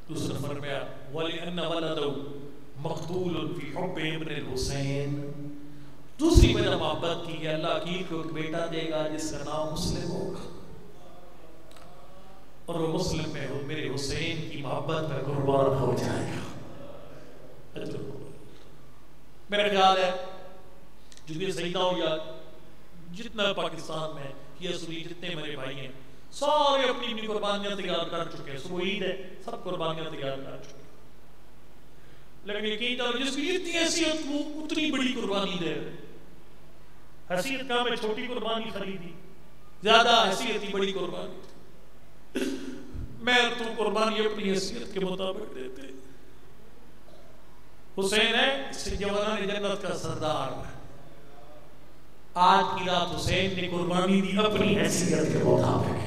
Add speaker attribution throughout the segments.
Speaker 1: دوسرا فرمایا وَلِأَنَّ وَلَدَهُ مَقْتُولٌ فِي حُبِّ ابْنِ الْحُسَيْنِ، دوسری وجہ محبت کی کہ اللہ عقیل کو ایک بیٹا دے گا جس کا نام مسلم ہوگا، اور وہ مسلم میں میرے حسین کی محبت میں قربان ہو جائے گا۔ میرا خیال ہے جنہیں سیدہ ہو یا جتنا پاکستان میں یہ سنی جتنے میرے بھائی ہیں سارے اپنی اپنی قربانیاں تیار کر چکے ہیں، صبح عید ہے سب قربانیاں تیار کر چکے ہیں، لیکن یقین جانو جس کی اتنی حیثیت وہ اتنی بڑی قربانی دے رہے، حیثیت کا میں چھوٹی قربانی خریدی، زیادہ حیثیت ہی بڑی قربانی، میں تو قربانی اپنی حیثیت کے مطابق دیتے۔ حسین ہے اس جوانان جنت کا سردار ہے، آج کی رات حسین نے قربانی دی اپنی حیثیت کے مطابق،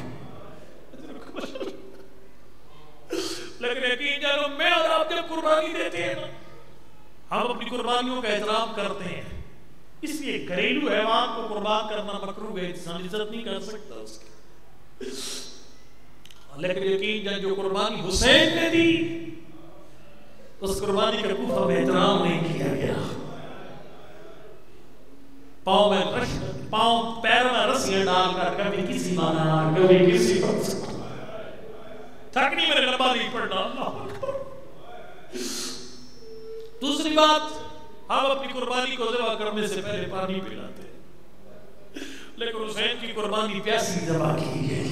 Speaker 1: لیکن یقین جانو میں اور آپ جب قربانی دیتے ہیں ہم اپنی قربانیوں کا احترام کرتے ہیں، اس لیے گھریلو حیوان کو قربان کرنا مکروہ ہے، انسان عزت نہیں کر سکتا اس کی، لیکن یقین جان جو قربانی حسین نے دی اس قربانی کا کوفہ میں احترام نہیں کیا گیا، پاؤں پیر میں رسیاں ڈال کر کبھی کسی مانا کبھی کسی تھک نہیں، میرے لمبا نہیں پڑھنا۔ دوسری بات ہم اپنی قربانی کو ذبح کرنے سے پہلے پانی پلاتے ہیں، لیکن حسین کی قربانی پیاسی ذبح کی گئی،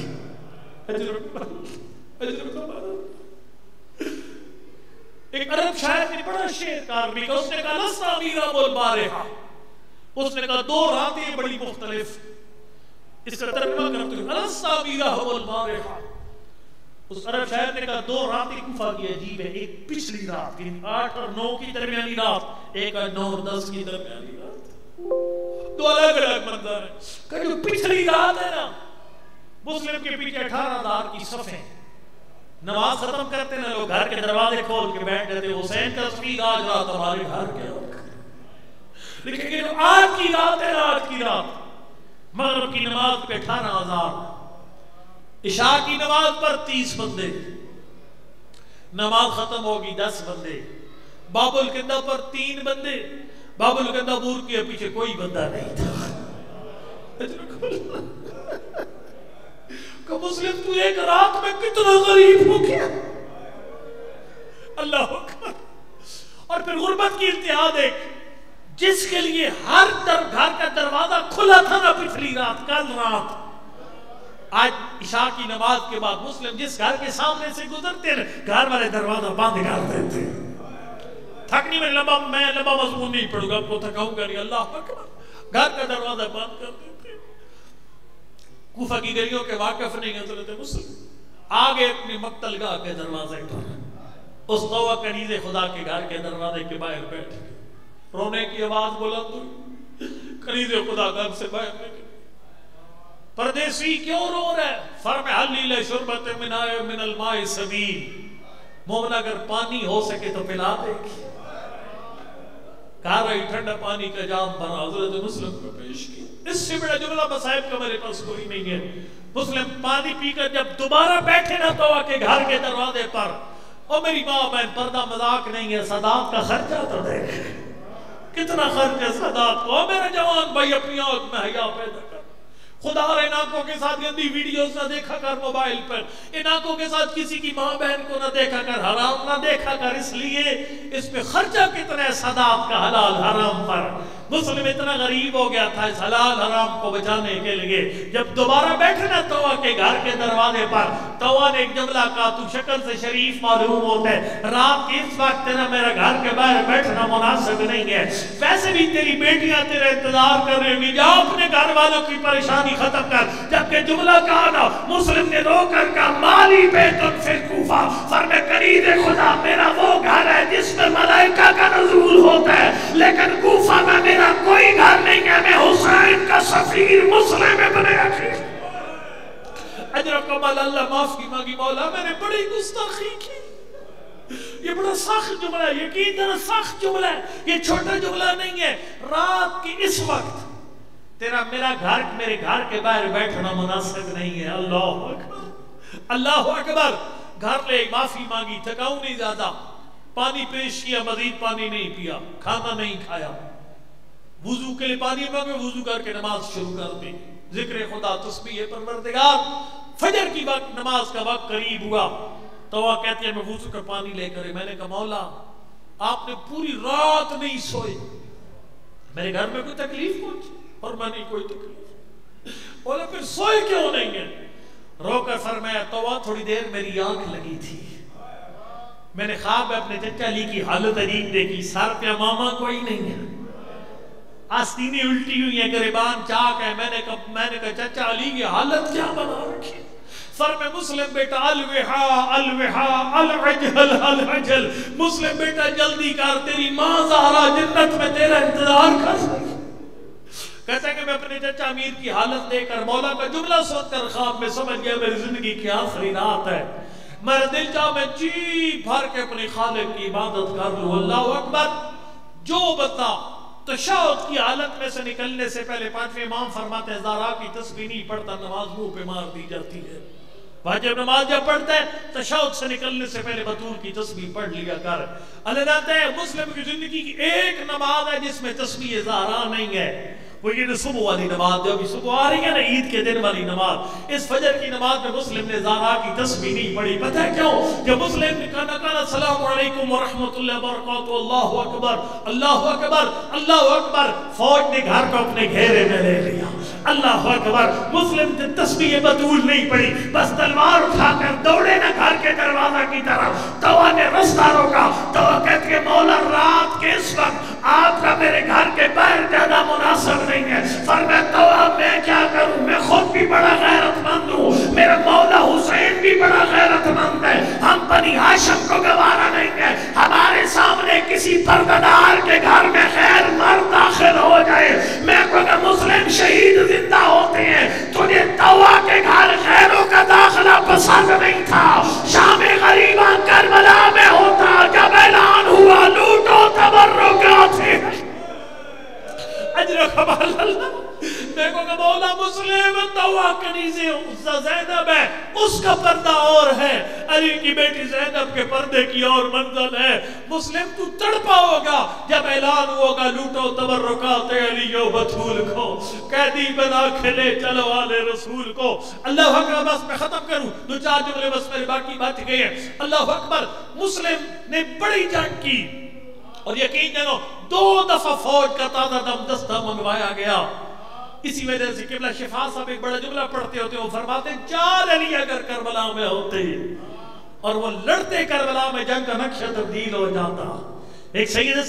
Speaker 1: ایک عرب شاعر نے بڑا شعر کار بھی کہا، اس نے کہا لستا امیرا والبارحہ، اس نے کہا دو راتیں بڑی مختلف، اس کا ترجمہ کرتے ہیں لستا امیرا والبارحہ، اس عرب شاعر نے کہا دو راتیں کوفہ کی عجیب ہے، ایک پچھلی رات 8 اور 9 کی درمیانی رات، ایک 9 اور 10 کی درمیانی رات، دو الگ الگ منظر ہیں، کہ جو پچھلی رات ہے نا مسلم کے پیچھے 18,000 کی صفیں، نماز ختم کرتے ہیں لوگ گھر کے دروازے کھول کے بیٹھ جاتے، حسین کا تصویر آج رات ہمارے گھر کے لوگ، لیکن جو آج کی رات ہے، آج کی رات مغرب کی نماز پہ 18,000، عشاء کی نماز پر 30 بندے، نماز ختم ہوگی 10 بندے، باب الکندہ پر 3 بندے، باب الکندہ بور کے پیچھے کوئی بندہ نہیں تھا، کہ مسلم تو ایک رات میں کتنا غریب ہو گیا، اللہ اکبر۔ اور پھر غربت کی انتہا دیکھ، جس کے لیے ہر گھر کا دروازہ کھلا تھا نا پچھلی رات، کل رات، آج عشاء کی نماز کے بعد مسلم جس گھر کے سامنے سے گزرتے ہیں گھر والے دروازہ بند کر دیتے، تھک نہیں، میں لمبا مضمون نہیں پڑھوں گا، آپ کو تھکاؤں گا نہیں، اللہ اکبر، گھر کا دروازہ بند کر دیتے۔ کوفہ کی گلیوں کے واقف نہیں حضرت مسلم آگے اپنی مقتل گاہ کے دروازے پر اس قوہ کنیز خدا کے گھر کے دروازے کے باہر بیٹھ گئے، رونے کی آواز بلند ہوئی، کنیز خدا گھر سے باہر نکلے، پردیسی کیوں رو رہا ہے؟ فرمایا حلی لشربت من الماء سبیل، مومن اگر پانی ہو سکے تو پلا دے گی، کہا رہی ٹھنڈا پانی کا جام بنا حضرت مسلم کو پیش کی، اس سے بڑا جملہ مصائب کا میرے پاس کوئی نہیں ہے۔ مسلم پانی پی کر جب دوبارہ بیٹھے نا تو کے گھر کے دروازے پر، او میری ماں بہن پردہ مذاق نہیں ہے، سادات کا خرچہ تو دیکھ کتنا خرچ ہے سادات کو، او میرے جوان بھائی اپنی آنکھ میں حیا پیدا کر، خدا ان آنکھوں کے ساتھ گندی ویڈیوز نہ دیکھا کر موبائل پر، ان آنکھوں کے ساتھ کسی کی ماں بہن کو نہ دیکھا کر، حرام نہ دیکھا کر، اس لیے اس پہ خرچہ کتنا ہے سادات کا حلال حرام پر۔ مسلم اتنا غریب ہو گیا تھا اس حلال حرام کو بچانے کے لیے، جب دوبارہ بیٹھے نا توہ کے گھر کے دروازے پر، توہ نے ایک جملہ کہا، تو شکل سے شریف معلوم ہوتا ہے، رات کی اس وقت نا میرا گھر کے باہر بیٹھنا مناسب نہیں ہے، ویسے بھی تیری بیٹیاں تیرے انتظار کر رہی ہوگی، جا اپنے گھر والوں کی پریشانی ختم کر۔ جبکہ جملہ کہا نا مسلم نے رو کر کہا مالی بیتن فی الکوفہ، فرمائے قرید خدا میرا وہ گھر ہے جس میں ملائکہ کا نزول ہوتا ہے، لیکن کوفہ میں میرا کوئی گھر نہیں ہے، میں حسین کا سفیر مسلم ابن عقیل، اجر کمال اللہ معاف کی مانگی، مولا میں نے بڑی گستاخی کی، یہ بڑا سخت جملہ ہے، یقین جانا سخت جملہ ہے، یہ چھوٹا جملہ نہیں ہے، رات کی اس وقت تیرا میرا گھر میرے گھر کے باہر بیٹھنا مناسب نہیں ہے، اللہ اکبر اللہ اکبر۔ گھر لے معافی مانگی، تھکاؤں نہیں زیادہ، پانی پیش کیا، مزید پانی نہیں پیا، کھانا نہیں کھایا، وضو کے لیے پانی مانگے، وضو کر کے نماز شروع کر دی، ذکر خدا، تسبیح پروردگار۔ فجر کی وقت نماز کا وقت قریب ہوا تو وہ کہتی ہے میں وضو کا پانی لے کر، میں نے کہا مولا آپ نے پوری رات نہیں سوئے، میرے گھر میں کوئی تکلیف پہنچی؟ اور میں نہیں کوئی تکلیف۔ بولا پھر سوئے کیوں نہیں ہے؟ رو کر فرمایا تو تھوڑی دیر میری آنکھ لگی تھی، میں نے خواب میں اپنے چچا علی کی حالت عجیب دیکھی، سر پہ ماما کوئی نہیں ہے، آستینیں الٹی ہوئی ہیں، گریبان چاک ہے۔ میں نے کہا چچا علی کی حالت کیا بنا رکھی؟ فرمایا مسلم بیٹا الوحا الوحا العجل العجل، مسلم بیٹا جلدی کر، تیری ماں زہرا جنت میں تیرا انتظار کر سکتی۔ کہتا ہے کہ میں اپنے چچا امیر کی حالت دے کر مولا کا جملہ سن کر خواب میں سمجھ گیا میری زندگی کی آخری رات ہے، میرا دل چاہ میں جی بھر کے اپنے خالق کی عبادت کر لوں۔ اللہ اکبر۔ جو بندہ تشہد کی حالت میں سے نکلنے سے پہلے، پانچویں امام فرماتے ہیں زہرا کی تسبیح نہیں پڑھتا نماز منہ پہ مار دی جاتی ہے۔ واجب نماز جب پڑھتا ہے تشہد سے نکلنے سے پہلے بطول کی تسبیح پڑھ لیا کر۔ اللہ جانتا ہے مسلم کی زندگی کی ایک نماز ہے جس میں تسبیح زہرا نہیں ہے، وہ یہ صبح والی نماز، جو ابھی صبح آ رہی ہے نا عید کے دن والی نماز، اس فجر کی نماز میں مسلم نے زہرا کی تسبیح نہیں پڑھی۔ پتہ ہے کیوں؟ جب مسلم نے کہا السلام علیکم ورحمۃ اللہ وبرکاتہ، اللہ اکبر اللہ اکبر اللہ اکبر، فوج نے گھر کو اپنے گھیرے میں لے لیا۔ اللہ اکبر۔ مسلم نے تسبیح بطول نہیں پڑھی، بس تلوار اٹھا کر دوڑے نا گھر کے دروازہ کی طرف۔ توا نے رستہ روکا، توا کہتی ہے مولا رات کے اس وقت آپ کا میرے گھر کے باہر زیادہ مناسب نہیں ہے۔ فرمایا توا میں کیا کروں، میں خود بھی بڑا غیرت مند ہوں، میرا مولا حسین بھی بڑا غیرت مند ہے، ہم بنی ہاشم کو گوارا نہیں ہے ہمارے سامنے کسی پردہ کے گھر میں خیر مرد داخل ہو جائے۔ میں کو کہ مسلم شہید زندہ ہوتے ہیں، تجھے توا کے گھر خیروں کا داخلہ پسند نہیں تھا، شام غریبہ کربلا میں ہوتا جب اعلان ہوا لوٹو تبرکات ہے۔ اجر کمال اللہ۔ دیکھو کہ مولا مسلم توا کنیزیں زینب ہے، اس کا پردہ اور ہے، علی کی بیٹی زینب کے پردے کی اور منزل ہے۔ مسلم تو تڑپا ہوگا جب اعلان ہوگا لوٹو تبرکات علی و بطول کو، قیدی بنا کھلے چلو آل رسول کو۔ اللہ اکبر۔ بس میں ختم کروں، دو چار جملے بس میرے باقی بات گئے ہیں۔ اللہ اکبر۔ مسلم نے بڑی جنگ کی اور یقین جانو 2 دفعہ فوج کا تازہ دم دستہ منگوایا گیا۔ اسی وجہ سے قبلہ شفا صاحب ایک بڑا جملہ پڑھتے ہوتے وہ فرماتے ہیں 4 علی اگر کربلا میں ہوتے اور وہ لڑتے کربلا میں جنگ کا نقشہ تبدیل ہو جاتا۔ ایک سید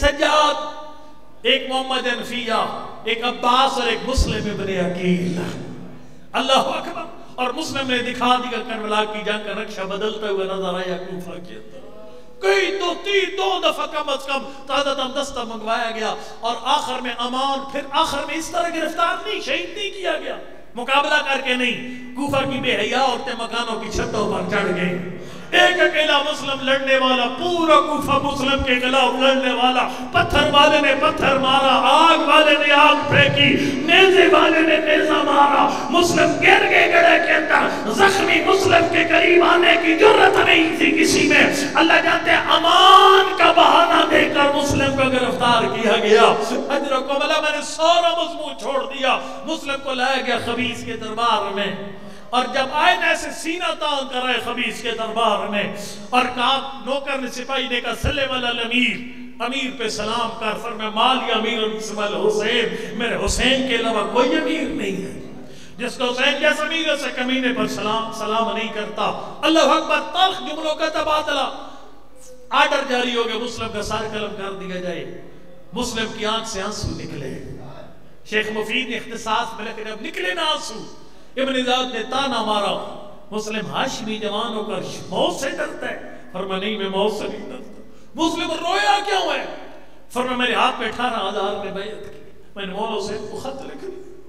Speaker 1: سجاد، ایک محمد انفیہ، ایک عباس اور ایک مسلم ابن عقیل۔ اللہ اکبر۔ اور مسلم نے دکھا دیا کربلا کی جنگ کا نقشہ بدلتا ہوا نظر آیا کوفہ کے اندر۔ کئی 2 دفعہ کم از کم تازہ دم دستہ منگوایا گیا اور آخر میں امان، پھر آخر میں اس طرح گرفتار نہیں، شہید نہیں کیا گیا، مقابلہ کر کے نہیں۔ کوفہ کی بے حیا عورتیں مکانوں کی چھتوں پر چڑھ گئیں، ایک اکیلا مسلم لڑنے والا، پورا کوفہ مسلم کے خلاف لڑنے والا، پتھر والے نے پتھر مارا، آگ والے نے آگ پھینکی، نیزے والے نے نیزہ مارا، مسلم گر گئے گڑھے کے اندر، زخمی مسلم کے قریب آنے کی جرت نہیں تھی کسی میں۔ اللہ جانتے ہیں امان کا بہانہ دے کر مسلم کو گرفتار کیا گیا۔ اجر کو ملا، میں نے سارا مضمون چھوڑ دیا، مسلم کو لایا گیا خبیث کے دربار میں، اور جب آئے نا ایسے سینہ تان کر رہے خبیث کے دربار میں، اور کہا نوکر نے سپاہی نے کہا سلم علی الامیر، امیر پہ سلام کر۔ فرمایا مالی امیر اسم الحسین، میرے حسین کے علاوہ کوئی امیر نہیں ہے، جس کو حسین جیسا امیر سے کمینے پر سلام نہیں کرتا۔ اللہ اکبر۔ تلخ جملوں کا تبادلہ، آرڈر جاری ہو گیا مسلم کا سر قلم کر دیا جائے۔ مسلم کی آنکھ سے آنسو نکلے، شیخ مفید نے اختصاص میں لکھے جب نکلے نا آنسو، ابن زیاد نے تانا مارا، مسلم ہاشمی جوان ہو کر موت سے ڈرتا ہے؟ فرمایا نہیں میں موت سے نہیں ڈرتا۔ مسلم رویا کیوں ہے؟ فرمایا میرے ہاتھ میں 18,000 میں بیعت کی، میں نے مولا حسین کو خط لکھ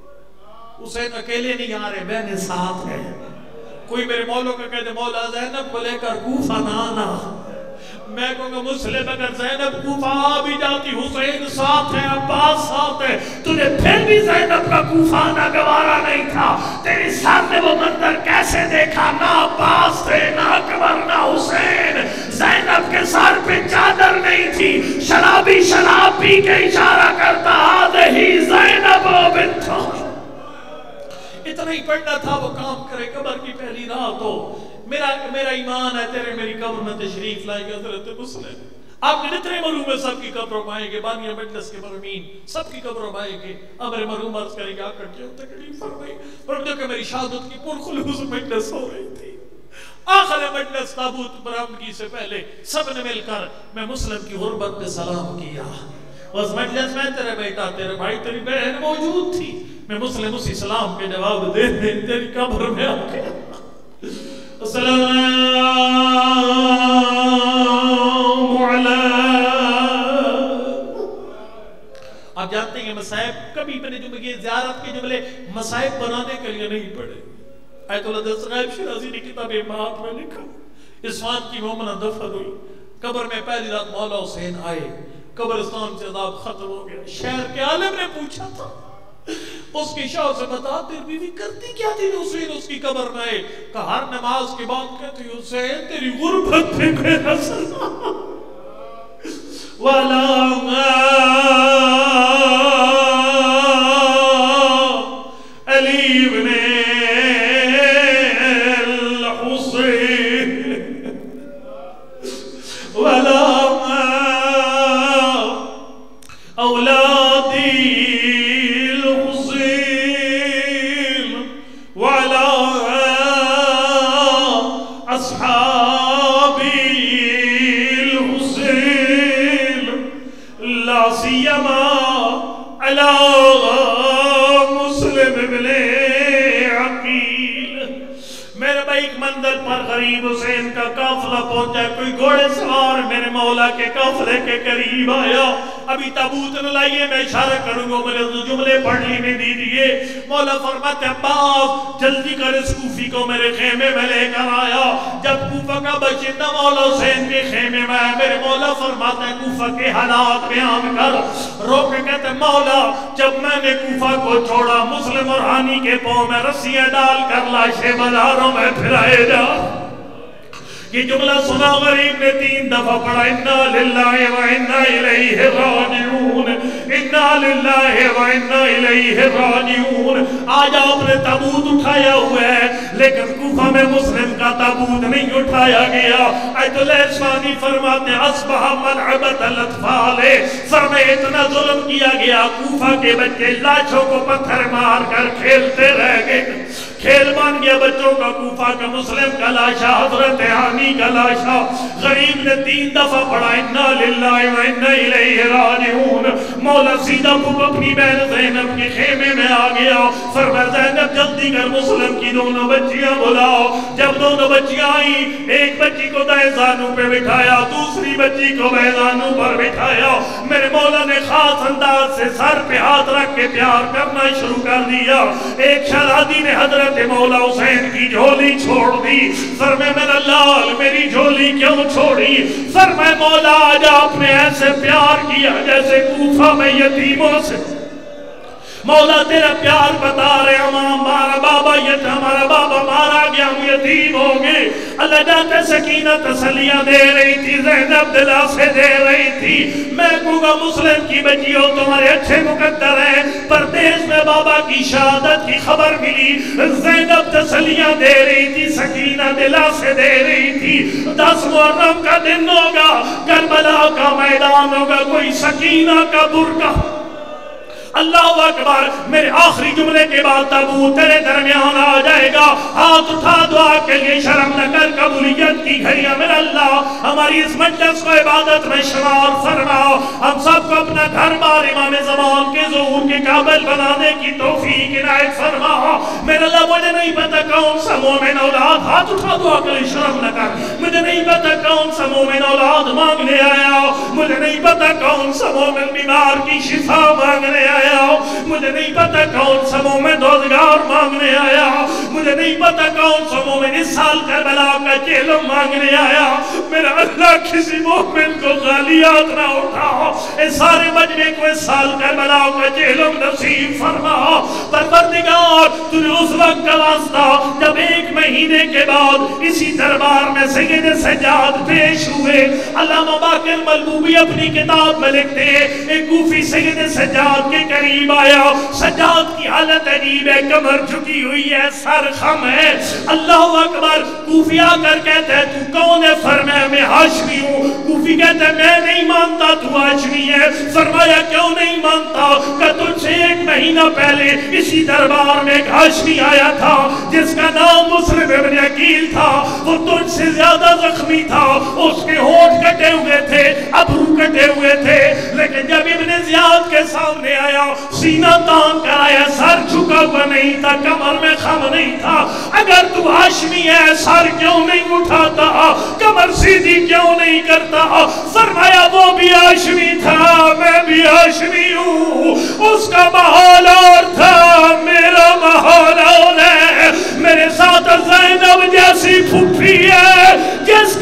Speaker 1: دی، حسین اکیلے نہیں آ رہے، بہنیں ساتھ ہیں، کوئی میرے مولا کو کہتے مولا زینب کو لے کر کوفہ نہ آنا۔ میں کہوں گا مسلم اگر زینب کوفہ آ بھی جاتی، حسین ساتھ ہے، عباس ساتھ ہے، تجھے پھر بھی زینب کا کوفہ آنا گوارا نہیں تھا۔ تیری سامنے وہ منظر کیسے دیکھا، نہ عباس تھے، نہ اکبر، نہ نبی شراب پی کے اشارہ کرتا ہی زینب بنت، اتنا ہی پڑھنا تھا وہ کام کرے قبر کی پہلی رات ہو، میرا ایمان ہے تیرے میری قبر میں تشریف لائے گا حضرت مسلم، آپ کے جتنے مرحوم میں سب کی قبروں میں آئیں گے، بانیہ مجلس کے مرحومین سب کی قبروں میں آئیں گے، ہمارے مرحوم عرض کریں گے آقا کیوں تکلیف فرمائی، پر جو کہ میری شہادت کی پرخلوص مجلس ہو رہی تھی، آخر مجلس تابوت برآمدگی سے پہلے سب نے مل کر میں مسلم کی غربت پہ سلام کیا، اس مجلس میں تیرے بیٹا تیرے بھائی تیری بہن موجود تھی، میں مسلم اسی سلام کے جواب دے تیری قبر میں آ گیا، السلام آپ جانتے ہیں مصائب کبھی میں نے جملے زیارت کے جملے مصائب بنانے کے لیے نہیں پڑھے، آیت اللہ صاحب شیرازی نے کتاب امامات میں لکھا، اسفان کی مومنہ دفن ہوئی، قبر میں پہلی رات مولا حسین آئے، قبرستان سے عذاب ختم ہو گیا، شہر کے عالم نے پوچھا تھا اس کی شاہ سے بتا تیری بیوی کرتی کیا تھی حسین اس کی قبر میں آئے، کہا ہر نماز کے بعد کہتی حسین تیری غربت پہ میرا سلام وَلَا علی بن الحسین وَلَا اولادی الحسین وَلَا اصحابی لا سیما علی مسلم ابن عقیل، میرے بھائی ایک منزل پر غریب حسین کا قافلہ پہنچا، کوئی گھوڑے سوار میرے مولا کے قافلے کے قریب آیا، ابھی تابوت نہ لائیے میں اشارہ کروں گا میرے جملے پڑھ لینے دیجئے، مولا فرماتے عباس جلدی کر اس کوفی کو میرے خیمے میں لے کر آیا، جب کوفہ کا باشندہ مولا حسین کے خیمے میں آیا، میرے مولا فرماتے ہیں کوفہ کے حالات بیان کر، رو کے کہتے ہیں مولا جب میں نے کوفہ کو چھوڑا مسلم اور ہانی کے پاؤں میں رسیاں ڈال کر لاشیں بازاروں میں پھرائے جا، یہ جملہ سنا غریب نے 3 دفعہ پڑھا، اِنَّا لِلَّهِ وَإِنَّا إِلَيْهِ رَاجِعُونَ اِنَّا لِلَّهِ وَإِنَّا إِلَيْهِ رَاجِعُونَ۔ آج آپ نے تابوت اٹھایا ہوا ہے لیکن کوفہ میں مسلم کا تابوت نہیں اٹھایا گیا، آیت اللہ اسفانی فرماتے ہیں اصبح منعبت الاطفال، سر میں اتنا ظلم کیا گیا کوفہ کے بچے لاشوں کو پتھر مار کر کھیلتے رہ گئے، کھیل بن گیا بچوں کا کوفہ کا، مسلم کا لاشا حضرت حانی کا لاشا، غریب نے 3 دفعہ پڑھا اِنَّا لِلَّهِ وَإِنَّا إِلَيْهِ رَاجِعُونَ، مولا سیدھا پھوپ اپنی بہن زینب کے خیمے میں آ گیا، فرمایا زینب جلدی کر مسلم کی دونوں بچیاں بلاؤ، جب دونوں بچیاں آئیں ایک بچی کو دائیں زانوں پہ بٹھایا، دوسری بچی کو بائیں زانوں پر بٹھایا، میرے مولا نے خاص انداز سے سر پہ ہاتھ رکھ کے پیار کرنا شروع کر دیا، ایک شہزادی نے حضرت مولا حسین کی جھولی چھوڑ دی، فرمائے میرا لال میری جھولی کیوں چھوڑی، فرمائے مولا آج آپ نے ایسے پیار کیا جیسے کوفہ میں یتیموں سے، مولا تیرا پیار بتا رہے ہمارا بابا ہمارا بابا مارا گیا ہم یتیم ہو گئے، اللہ جانتے سکینہ تسلیاں دے رہی تھی، زینب دلا سے دے رہی تھی، میں کہوں گا مسلم کی بچیوں تمہارے اچھے مقدر ہیں، پردیس میں بابا کی شہادت کی خبر ملی، زینب تسلیاں دے رہی تھی، سکینہ دلا سے دے رہی تھی، 10 محرم کا دن ہوگا، کربلا کا میدان ہوگا، کوئی سکینہ کا برقع، اللہ اکبر، میرے آخری جملے کے بعد تابوت تیرے درمیان آ جائے گا، ہاتھ اٹھا دعا کے لیے شرم نہ کر، قبولیت کی گھڑیاں میرا اللہ ہماری اس مجلس کو عبادت میں شمار فرما، ہم سب کو اپنا گھر بار امام زمان کے ظہور کے قابل بنانے کی توفیق عنایت فرما، میرا اللہ مجھے نہیں پتا کون سا مومن اولاد، ہاتھ اٹھا دعا کے لیے شرم نہ کر، مجھے نہیں پتا کون سا مومن اولاد مانگنے آیا، مجھے نہیں پتا کون سا مومن بیمار کی شفا مانگنے آیا، مجھے نہیں پتا کون سا مومن روزگار مانگنے آیا، مجھے نہیں پتا کون سا مومن اس سال کربلا کا جہلم مانگنے آیا، میرا اللہ کسی مومن کو غالیات نہ اٹھاؤ، اس سارے مجمع کو اس سال کربلا کا جہلم نصیب فرما، پروردگار تو نے اس وقت کا واسطہ جب 1 مہینے کے بعد اسی دربار میں سید سجاد پیش ہوئے، علامہ باقر ملبوبی اب अपनी किताब में लिखते हैं, एक कूफी सैयद सज्जाद के करीब आया। सज्जाद की हालत अजीब है, कमर झुकी हुई है, सर खम है। अल्लाह अकबर। कूफी आकर कहता है तू कौन है? फरमाया मैं हाशमी हूँ। कूफी कहता है मैं नहीं मानता तू हाशमी है। फरमाया क्यों नहीं मानता? कि तुझसे 1 महीना पहले इसी दरबार में एक हाशमी आया था जिसका नाम मुस्लिम इब्न अकील था। वो तुझसे ज्यादा जख्मी था, उसके होठ कटे हुए थे, अबरू कटे हुए थे, लेकिन जब इब्न ज़ियाद के सामने आया, सीना तान कर आया, सर झुका हुआ नहीं था, कमर में खम नहीं था। अगर तू हाशमी है, सर क्यों नहीं उठाता? कमर सीधी क्यों नहीं करता? फरमाया वो भी हाशमी था, मैं भी हाशमी हूँ। उसका माहौल और था, मेरा माहौल और है। मेरे साथ ज़ैनब जैसी फूफी है जिस